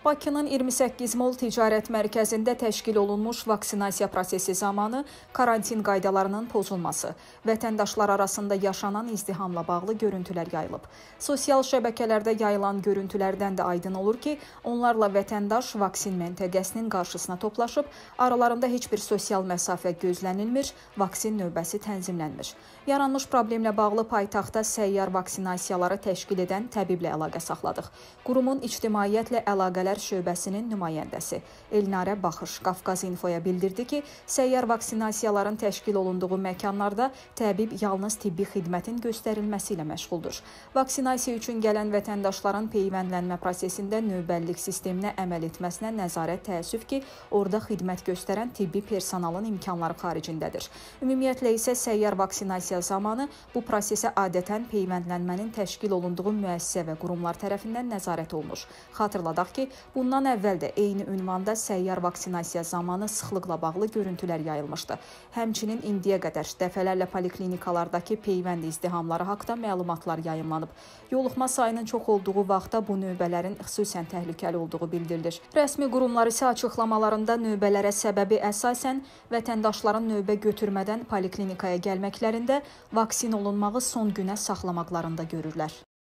Bakının 28 Mall Ticarət Mərkəzində təşkil olunmuş vaksinasiya prosesi zamanı karantin qaydalarının pozulması, vətəndaşlar arasında yaşanan izdihamla bağlı görüntülər yayılıb. Sosial şəbəkələrdə yayılan görüntülərdən də aydın olur ki, onlarla vətəndaş vaksin məntəqəsinin qarşısına toplaşıb, aralarında heç bir sosial məsafə gözlənilmir, vaksin növbəsi tənzimlənmir. Yaranmış problemlə bağlı paytaxtda səyyar vaksinasiyaları təşkil edən təbiblə əlaqə saxladıq. Qurumun ictimaiyyətlə əlaqələr şöbəsinin nümayəndəsi Elnarə Baxış Qafqaz İnfoya bildirdi ki, səyyar vaksinasiyaların təşkil olunduğu məkanlarda təbib yalnız tibbi xidmətin göstərilməsi ilə məşğuldur. Vaksinasiya üçün gələn vətəndaşların peyvəndlənmə prosesində növbəllik sisteminə əməl etməsinə nəzarət təəssüf ki, orada xidmət göstərən tibbi personalın imkanları xaricindədir. Ümumiyyətlə isə səyyar vaksinasiya zamanı bu prosesə adətən peyvəndlənmənin təşkil olunduğu müəssisə və qurumlar tərəfindən nəzarət olunur. Xatırladaq ki, bundan əvvəl də eyni ünvanda səyyar vaksinasiya zamanı sıxlıqla bağlı görüntülər yayılmışdı. Həmçinin indiyə qədər dəfələrlə poliklinikalardakı peyvənd izdihamları haqqında məlumatlar yayımlanıb. Yoluxma sayının çox olduğu vaxtda bu növbələrin xüsusən təhlükəli olduğu bildirilir. Rəsmi qurumlar isə açıqlamalarında növbələrə səbəbi əsasən vətəndaşların növbə götürmədən poliklinikaya gəlməklərində vaksin olunmağı son günə saxlamaqlarında görürlər.